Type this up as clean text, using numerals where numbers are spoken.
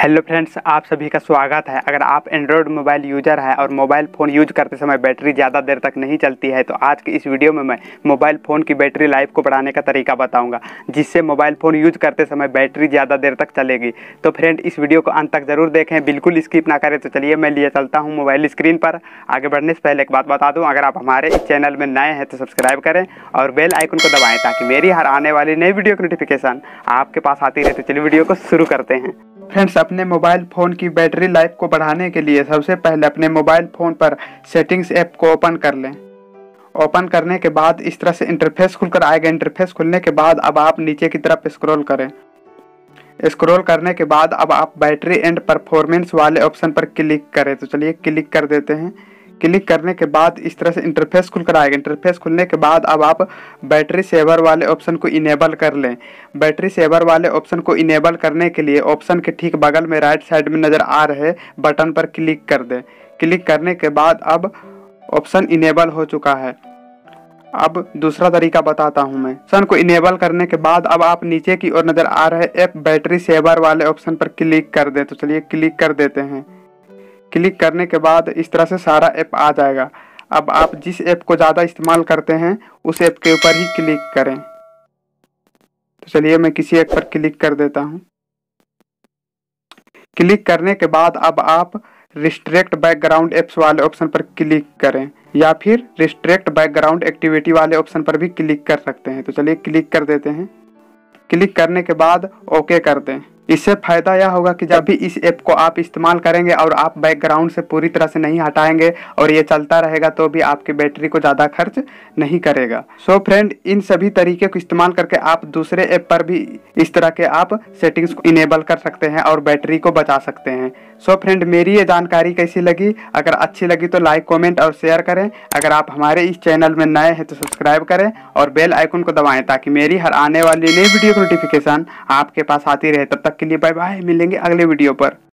Hello friends, आप सभी का स्वागत है। अगर आप एंड्रॉयड मोबाइल यूज़र है और मोबाइल फ़ोन यूज करते समय बैटरी ज़्यादा देर तक नहीं चलती है, तो आज की इस वीडियो में मैं मोबाइल फ़ोन की बैटरी लाइफ को बढ़ाने का तरीका बताऊंगा, जिससे मोबाइल फ़ोन यूज करते समय बैटरी ज़्यादा देर तक चलेगी। तो फ्रेंड, इस वीडियो को अंत तक ज़रूर देखें, बिल्कुल स्किप ना करें। तो चलिए मैं लिए चलता हूँ मोबाइल स्क्रीन पर। आगे बढ़ने से पहले एक बात बता दूँ, अगर आप हमारे इस चैनल में नए हैं तो सब्सक्राइब करें और बेल आइकन को दबाएँ, ताकि मेरी हर आने वाली नई वीडियो की नोटिफिकेशन आपके पास आती रहे। तो चलिए वीडियो को शुरू करते हैं। फ्रेंड्स, अपने मोबाइल फ़ोन की बैटरी लाइफ को बढ़ाने के लिए सबसे पहले अपने मोबाइल फ़ोन पर सेटिंग्स ऐप को ओपन कर लें। ओपन करने के बाद इस तरह से इंटरफेस खुलकर आएगा। इंटरफेस खुलने के बाद अब आप नीचे की तरफ स्क्रॉल करें। स्क्रॉल करने के बाद अब आप बैटरी एंड परफॉर्मेंस वाले ऑप्शन पर क्लिक करें। तो चलिए क्लिक कर देते हैं। क्लिक करने के बाद इस तरह से इंटरफेस खुलकर आएगा। इंटरफेस खुलने के बाद अब आप बैटरी सेवर वाले ऑप्शन को इनेबल कर लें। बैटरी सेवर वाले ऑप्शन को इनेबल करने के लिए ऑप्शन के ठीक बगल में राइट साइड में नज़र आ रहे बटन पर क्लिक कर दें। क्लिक करने के बाद अब ऑप्शन इनेबल हो चुका है। अब दूसरा तरीका बताता हूं मैं। ऑप्शन को इनेबल करने के बाद अब आप नीचे की ओर नज़र आ रहे ऐप बैटरी सेवर वाले ऑप्शन पर क्लिक कर दें। तो चलिए क्लिक कर देते हैं। क्लिक करने के बाद इस तरह से सारा ऐप आ जाएगा। अब आप जिस ऐप को ज़्यादा इस्तेमाल करते हैं उस ऐप के ऊपर ही क्लिक करें। तो चलिए मैं किसी ऐप पर क्लिक कर देता हूं। क्लिक करने के बाद अब आप रिस्ट्रिक्ट बैकग्राउंड एप्स वाले ऑप्शन पर क्लिक करें, या फिर रिस्ट्रिक्ट बैकग्राउंड एक्टिविटी वाले ऑप्शन पर भी क्लिक कर सकते हैं। तो चलिए क्लिक कर देते हैं। क्लिक करने के बाद ओके कर दें। इससे फ़ायदा यह होगा कि जब भी इस ऐप को आप इस्तेमाल करेंगे और आप बैकग्राउंड से पूरी तरह से नहीं हटाएंगे और ये चलता रहेगा, तो भी आपकी बैटरी को ज़्यादा खर्च नहीं करेगा। सो फ्रेंड, इन सभी तरीके को इस्तेमाल करके आप दूसरे ऐप पर भी इस तरह के आप सेटिंग्स को इनेबल कर सकते हैं और बैटरी को बचा सकते हैं। सो फ्रेंड, मेरी ये जानकारी कैसी लगी? अगर अच्छी लगी तो लाइक, कमेंट और शेयर करें। अगर आप हमारे इस चैनल में नए हैं तो सब्सक्राइब करें और बेल आइकन को दबाएं, ताकि मेरी हर आने वाली नई वीडियो की नोटिफिकेशन आपके पास आती रहे। तब तक के लिए बाय बाय, मिलेंगे अगले वीडियो पर।